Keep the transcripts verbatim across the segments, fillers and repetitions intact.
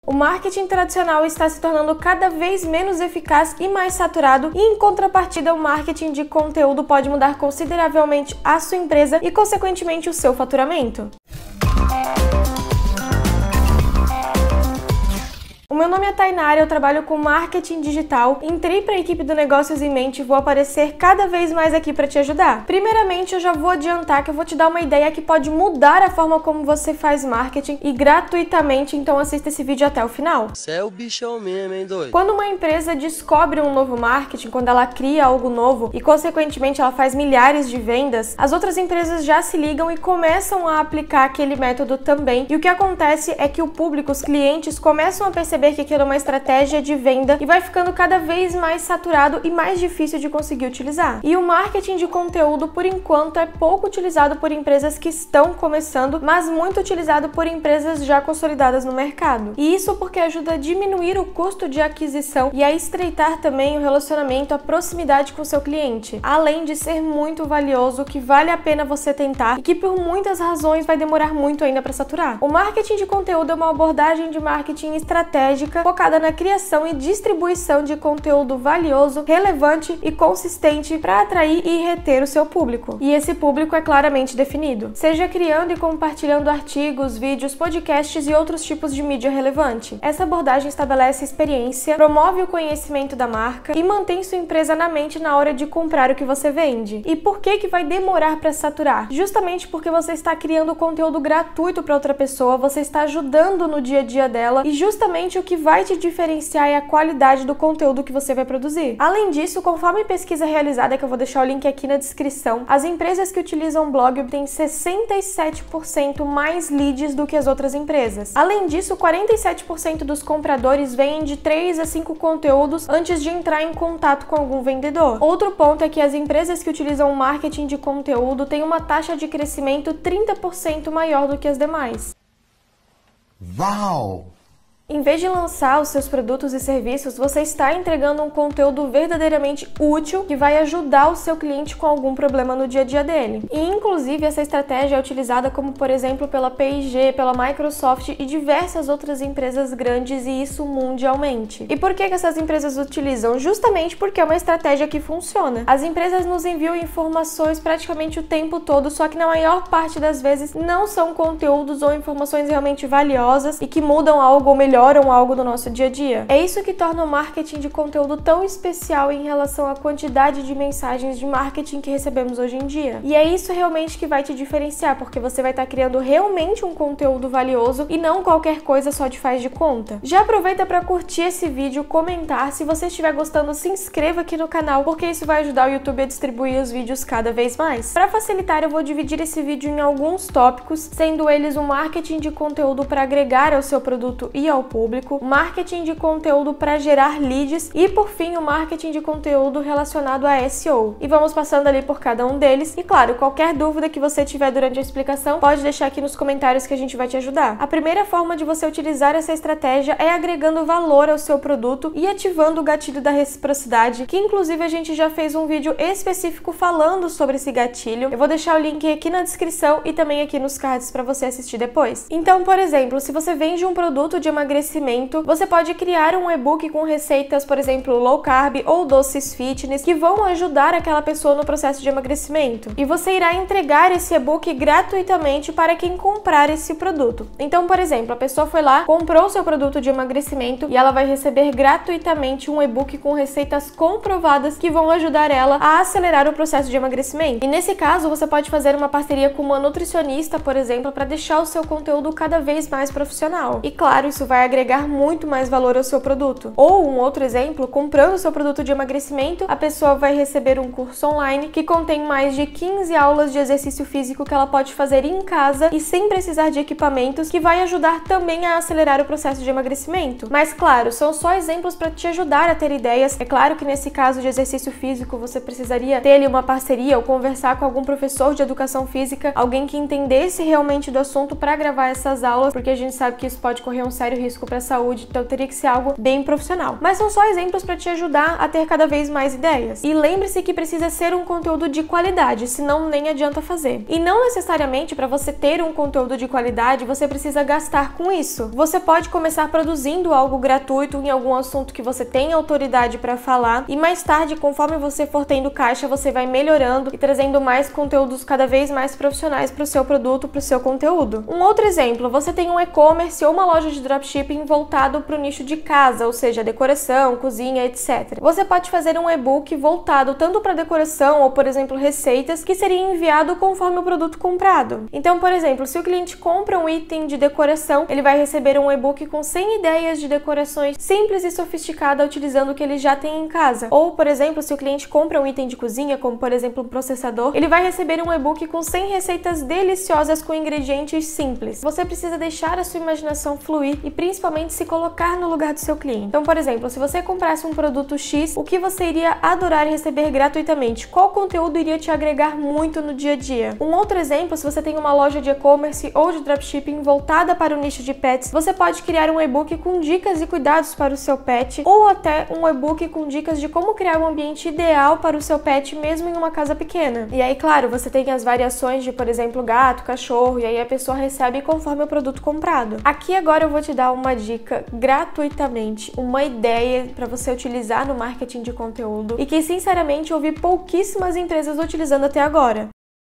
O marketing tradicional está se tornando cada vez menos eficaz e mais saturado, e em contrapartida, o marketing de conteúdo pode mudar consideravelmente a sua empresa e, consequentemente, o seu faturamento. O meu nome é Tainara, eu trabalho com marketing digital, entrei para a equipe do Negócios em Mente e vou aparecer cada vez mais aqui para te ajudar. Primeiramente, eu já vou adiantar que eu vou te dar uma ideia que pode mudar a forma como você faz marketing e gratuitamente, então assista esse vídeo até o final. Você é o bichão mesmo, hein, doido? Quando uma empresa descobre um novo marketing, quando ela cria algo novo e, consequentemente, ela faz milhares de vendas, as outras empresas já se ligam e começam a aplicar aquele método também. E o que acontece é que o público, os clientes, começam a perceber que aquilo é uma estratégia de venda e vai ficando cada vez mais saturado e mais difícil de conseguir utilizar. E o marketing de conteúdo, por enquanto, é pouco utilizado por empresas que estão começando, mas muito utilizado por empresas já consolidadas no mercado. E isso porque ajuda a diminuir o custo de aquisição e a estreitar também o relacionamento, a proximidade com o seu cliente, além de ser muito valioso, que vale a pena você tentar e que por muitas razões vai demorar muito ainda para saturar. O marketing de conteúdo é uma abordagem de marketing estratégica focada na criação e distribuição de conteúdo valioso, relevante e consistente para atrair e reter o seu público. E esse público é claramente definido, seja criando e compartilhando artigos, vídeos, podcasts e outros tipos de mídia relevante. Essa abordagem estabelece experiência, promove o conhecimento da marca e mantém sua empresa na mente na hora de comprar o que você vende. E por que que vai demorar para saturar? Justamente porque você está criando conteúdo gratuito para outra pessoa, você está ajudando no dia a dia dela, e justamente o que vai te diferenciar é a qualidade do conteúdo que você vai produzir. Além disso, conforme pesquisa realizada, que eu vou deixar o link aqui na descrição, as empresas que utilizam blog obtêm sessenta e sete por cento mais leads do que as outras empresas. Além disso, quarenta e sete por cento dos compradores vêm de três a cinco conteúdos antes de entrar em contato com algum vendedor. Outro ponto é que as empresas que utilizam marketing de conteúdo têm uma taxa de crescimento trinta por cento maior do que as demais. Uau! Em vez de lançar os seus produtos e serviços, você está entregando um conteúdo verdadeiramente útil que vai ajudar o seu cliente com algum problema no dia a dia dele. E, inclusive, essa estratégia é utilizada como, por exemplo, pela P e G, pela Microsoft e diversas outras empresas grandes, e isso mundialmente. E por que que essas empresas utilizam? Justamente porque é uma estratégia que funciona. As empresas nos enviam informações praticamente o tempo todo, só que na maior parte das vezes não são conteúdos ou informações realmente valiosas e que mudam algo ou melhoram melhoram algo no nosso dia a dia. É isso que torna o marketing de conteúdo tão especial em relação à quantidade de mensagens de marketing que recebemos hoje em dia. E é isso realmente que vai te diferenciar, porque você vai estar criando realmente um conteúdo valioso e não qualquer coisa só te faz de conta. Já aproveita para curtir esse vídeo, comentar. Se você estiver gostando, se inscreva aqui no canal, porque isso vai ajudar o YouTube a distribuir os vídeos cada vez mais. Para facilitar, eu vou dividir esse vídeo em alguns tópicos, sendo eles o marketing de conteúdo para agregar ao seu produto e ao público, marketing de conteúdo para gerar leads e, por fim, o marketing de conteúdo relacionado a S E O. E vamos passando ali por cada um deles. E, claro, qualquer dúvida que você tiver durante a explicação, pode deixar aqui nos comentários que a gente vai te ajudar. A primeira forma de você utilizar essa estratégia é agregando valor ao seu produto e ativando o gatilho da reciprocidade, que inclusive a gente já fez um vídeo específico falando sobre esse gatilho. Eu vou deixar o link aqui na descrição e também aqui nos cards para você assistir depois. Então, por exemplo, se você vende um produto de emagrecimento, você pode criar um e-book com receitas, por exemplo, low carb ou doces fitness, que vão ajudar aquela pessoa no processo de emagrecimento. E você irá entregar esse e-book gratuitamente para quem comprar esse produto. Então, por exemplo, a pessoa foi lá, comprou o seu produto de emagrecimento e ela vai receber gratuitamente um e-book com receitas comprovadas que vão ajudar ela a acelerar o processo de emagrecimento. E nesse caso, você pode fazer uma parceria com uma nutricionista, por exemplo, para deixar o seu conteúdo cada vez mais profissional. E claro, isso vai agregar muito mais valor ao seu produto. Ou um outro exemplo, comprando o seu produto de emagrecimento, a pessoa vai receber um curso online que contém mais de quinze aulas de exercício físico que ela pode fazer em casa e sem precisar de equipamentos, que vai ajudar também a acelerar o processo de emagrecimento. Mas claro, são só exemplos para te ajudar a ter ideias. É claro que nesse caso de exercício físico, você precisaria ter ali uma parceria ou conversar com algum professor de educação física, alguém que entendesse realmente do assunto para gravar essas aulas, porque a gente sabe que isso pode correr um sério risco risco para a saúde, então teria que ser algo bem profissional. Mas são só exemplos para te ajudar a ter cada vez mais ideias. E lembre-se que precisa ser um conteúdo de qualidade, senão nem adianta fazer. E não necessariamente para você ter um conteúdo de qualidade, você precisa gastar com isso. Você pode começar produzindo algo gratuito em algum assunto que você tem autoridade para falar e mais tarde, conforme você for tendo caixa, você vai melhorando e trazendo mais conteúdos cada vez mais profissionais para o seu produto, para o seu conteúdo. Um outro exemplo, você tem um e-commerce ou uma loja de dropshipping voltado para o nicho de casa, ou seja, decoração, cozinha, etcétera. Você pode fazer um e-book voltado tanto para decoração ou, por exemplo, receitas, que seria enviado conforme o produto comprado. Então, por exemplo, se o cliente compra um item de decoração, ele vai receber um e-book com cem ideias de decorações simples e sofisticadas utilizando o que ele já tem em casa. Ou, por exemplo, se o cliente compra um item de cozinha, como por exemplo um processador, ele vai receber um e-book com cem receitas deliciosas com ingredientes simples. Você precisa deixar a sua imaginação fluir e principalmente se colocar no lugar do seu cliente. Então, por exemplo, se você comprasse um produto X, o que você iria adorar receber gratuitamente? Qual conteúdo iria te agregar muito no dia a dia? Um outro exemplo, se você tem uma loja de e-commerce ou de dropshipping voltada para o nicho de pets, você pode criar um e-book com dicas e cuidados para o seu pet, ou até um e-book com dicas de como criar um ambiente ideal para o seu pet, mesmo em uma casa pequena. E aí, claro, você tem as variações de, por exemplo, gato, cachorro, e aí a pessoa recebe conforme o produto comprado. Aqui agora eu vou te dar uma dica gratuitamente, uma ideia para você utilizar no marketing de conteúdo e que, sinceramente, eu vi pouquíssimas empresas utilizando até agora.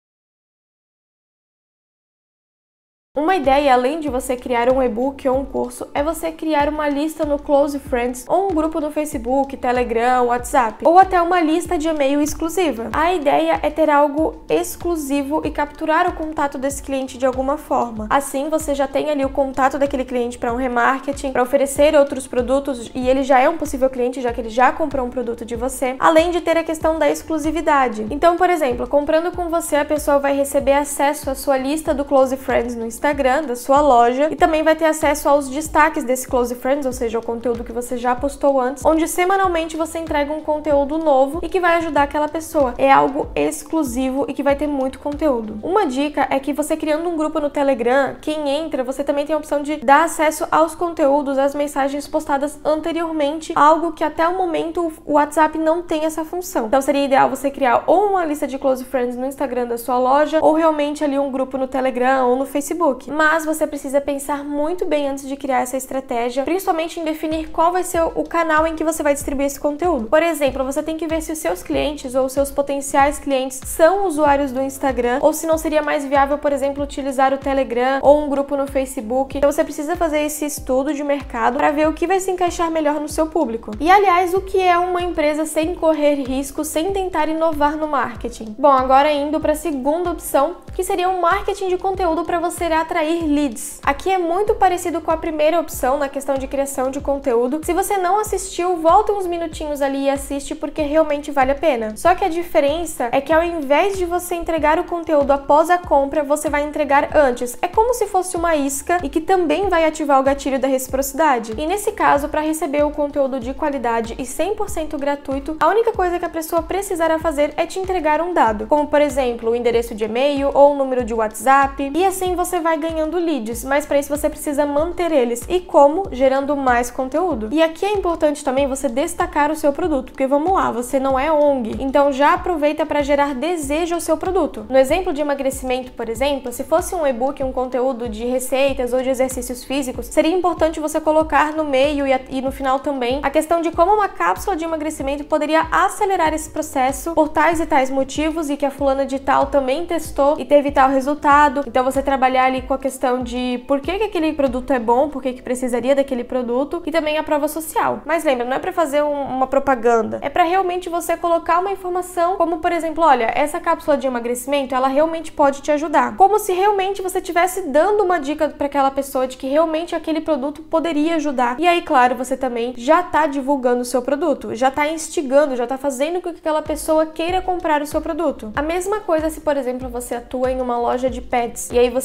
Uma ideia, além de você criar um e-book ou um curso, é você criar uma lista no Close Friends ou um grupo no Facebook, Telegram, WhatsApp, ou até uma lista de e-mail exclusiva. A ideia é ter algo exclusivo e capturar o contato desse cliente de alguma forma. Assim, você já tem ali o contato daquele cliente para um remarketing, para oferecer outros produtos, e ele já é um possível cliente, já que ele já comprou um produto de você, além de ter a questão da exclusividade. Então, por exemplo, comprando com você, a pessoa vai receber acesso à sua lista do Close Friends no Instagram, Instagram da sua loja e também vai ter acesso aos destaques desse Close Friends, ou seja, o conteúdo que você já postou antes, onde semanalmente você entrega um conteúdo novo e que vai ajudar aquela pessoa. É algo exclusivo e que vai ter muito conteúdo. Uma dica é que você criando um grupo no Telegram, quem entra, você também tem a opção de dar acesso aos conteúdos, às mensagens postadas anteriormente, algo que até o momento o WhatsApp não tem essa função. Então seria ideal você criar ou uma lista de Close Friends no Instagram da sua loja, ou realmente ali um grupo no Telegram ou no Facebook. Mas você precisa pensar muito bem antes de criar essa estratégia, principalmente em definir qual vai ser o canal em que você vai distribuir esse conteúdo. Por exemplo, você tem que ver se os seus clientes ou os seus potenciais clientes são usuários do Instagram, ou se não seria mais viável, por exemplo, utilizar o Telegram ou um grupo no Facebook. Então você precisa fazer esse estudo de mercado para ver o que vai se encaixar melhor no seu público. E aliás, o que é uma empresa sem correr risco, sem tentar inovar no marketing? Bom, agora indo para a segunda opção, que seria um marketing de conteúdo para você atrair leads. Aqui é muito parecido com a primeira opção na questão de criação de conteúdo. Se você não assistiu, volta uns minutinhos ali e assiste porque realmente vale a pena. Só que a diferença é que ao invés de você entregar o conteúdo após a compra, você vai entregar antes. É como se fosse uma isca e que também vai ativar o gatilho da reciprocidade. E nesse caso, para receber o conteúdo de qualidade e cem por cento gratuito, a única coisa que a pessoa precisará fazer é te entregar um dado, como por exemplo, o endereço de e-mail ou o número de WhatsApp, e assim você vai ganhando leads, mas para isso você precisa manter eles. E como? Gerando mais conteúdo. E aqui é importante também você destacar o seu produto, porque vamos lá, você não é O N G, então já aproveita para gerar desejo ao seu produto. No exemplo de emagrecimento, por exemplo, se fosse um e-book, um conteúdo de receitas ou de exercícios físicos, seria importante você colocar no meio e, a, e no final também a questão de como uma cápsula de emagrecimento poderia acelerar esse processo por tais e tais motivos, e que a fulana de tal também testou e teve tal resultado. Então você trabalhar ali com a questão de por que que aquele produto é bom, por que que precisaria daquele produto, e também a prova social. Mas lembra, não é para fazer um, uma propaganda, é para realmente você colocar uma informação, como por exemplo, olha, essa cápsula de emagrecimento, ela realmente pode te ajudar. Como se realmente você estivesse dando uma dica para aquela pessoa de que realmente aquele produto poderia ajudar. E aí, claro, você também já tá divulgando o seu produto, já tá instigando, já tá fazendo com que aquela pessoa queira comprar o seu produto. A mesma coisa se, por exemplo, você atua em uma loja de pets, e aí você envia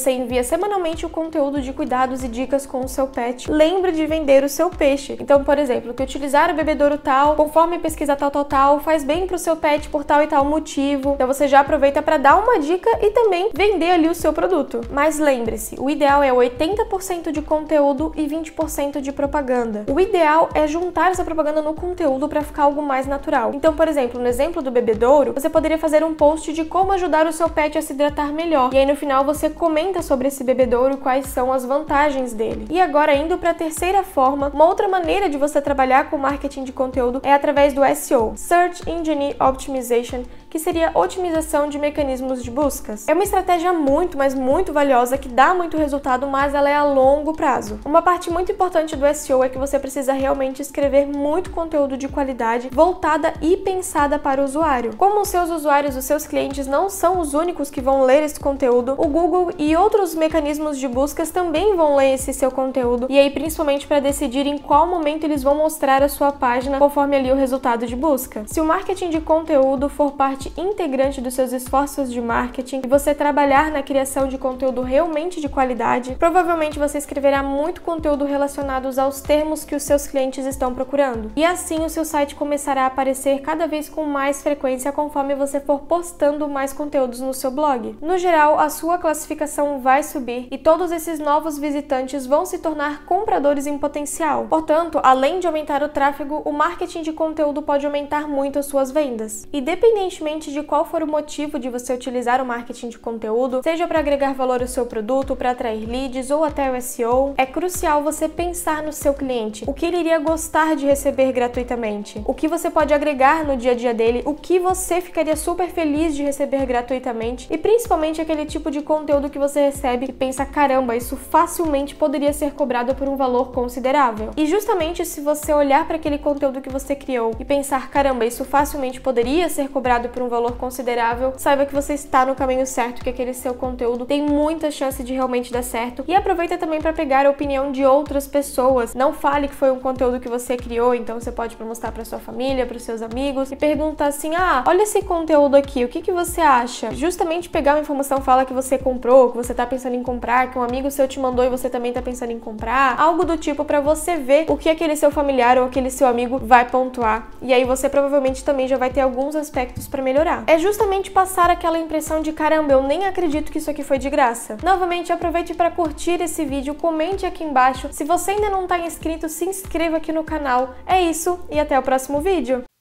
envia semanalmente o conteúdo de cuidados e dicas com o seu pet, lembre de vender o seu peixe. Então, por exemplo, que utilizar o bebedouro tal, conforme pesquisa tal, tal, tal, faz bem pro seu pet por tal e tal motivo. Então você já aproveita para dar uma dica e também vender ali o seu produto. Mas lembre-se, o ideal é oitenta por cento de conteúdo e vinte por cento de propaganda. O ideal é juntar essa propaganda no conteúdo para ficar algo mais natural. Então, por exemplo, no exemplo do bebedouro, você poderia fazer um post de como ajudar o seu pet a se hidratar melhor. E aí no final você comenta sobre esse bebedouro e quais são as vantagens dele. E agora, indo para a terceira forma, uma outra maneira de você trabalhar com marketing de conteúdo é através do S E O, Search Engine Optimization, que seria otimização de mecanismos de buscas. É uma estratégia muito, mas muito valiosa que dá muito resultado, mas ela é a longo prazo. Uma parte muito importante do S E O é que você precisa realmente escrever muito conteúdo de qualidade, voltada e pensada para o usuário. Como os seus usuários, os seus clientes não são os únicos que vão ler esse conteúdo, o Google e outros mecanismos de buscas também vão ler esse seu conteúdo, e aí principalmente para decidir em qual momento eles vão mostrar a sua página conforme ali o resultado de busca. Se o marketing de conteúdo for parte integrante dos seus esforços de marketing e você trabalhar na criação de conteúdo realmente de qualidade, provavelmente você escreverá muito conteúdo relacionados aos termos que os seus clientes estão procurando. E assim o seu site começará a aparecer cada vez com mais frequência conforme você for postando mais conteúdos no seu blog. No geral, a sua classificação vai subir e todos esses novos visitantes vão se tornar compradores em potencial. Portanto, além de aumentar o tráfego, o marketing de conteúdo pode aumentar muito as suas vendas. Independentemente de qual for o motivo de você utilizar o marketing de conteúdo, seja para agregar valor ao seu produto, para atrair leads ou até o S E O, é crucial você pensar no seu cliente, o que ele iria gostar de receber gratuitamente, o que você pode agregar no dia a dia dele, o que você ficaria super feliz de receber gratuitamente e principalmente aquele tipo de conteúdo que você recebe e pensa, caramba, isso facilmente poderia ser cobrado por um valor considerável. E justamente se você olhar para aquele conteúdo que você criou e pensar, caramba, isso facilmente poderia ser cobrado por um valor considerável, saiba que você está no caminho certo, que aquele seu conteúdo tem muita chance de realmente dar certo. E aproveita também para pegar a opinião de outras pessoas. Não fale que foi um conteúdo que você criou, então você pode mostrar para sua família, para os seus amigos e perguntar assim, ah, olha esse conteúdo aqui, o que que você acha? Justamente pegar uma informação, fala que você comprou, que você está pensando em comprar, que um amigo seu te mandou e você também está pensando em comprar, algo do tipo para você ver o que aquele seu familiar ou aquele seu amigo vai pontuar. E aí você provavelmente também já vai ter alguns aspectos para melhorar. É justamente passar aquela impressão de caramba, eu nem acredito que isso aqui foi de graça. Novamente, aproveite para curtir esse vídeo, comente aqui embaixo. Se você ainda não está inscrito, se inscreva aqui no canal. É isso e até o próximo vídeo!